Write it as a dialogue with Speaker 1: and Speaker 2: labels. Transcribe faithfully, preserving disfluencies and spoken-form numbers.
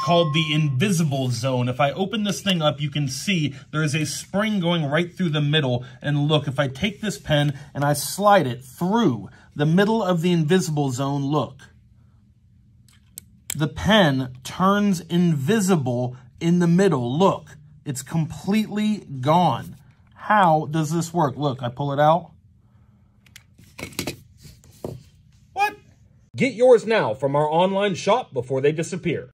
Speaker 1: called the invisible zone. If I open this thing up, you can see there is a spring going right through the middle. And look, if I take this pen and I slide it through the middle of the invisible zone, look. The pen turns invisible in the middle. Look, it's completely gone. How does this work? Look, I pull it out. What? Get yours now from our online shop before they disappear.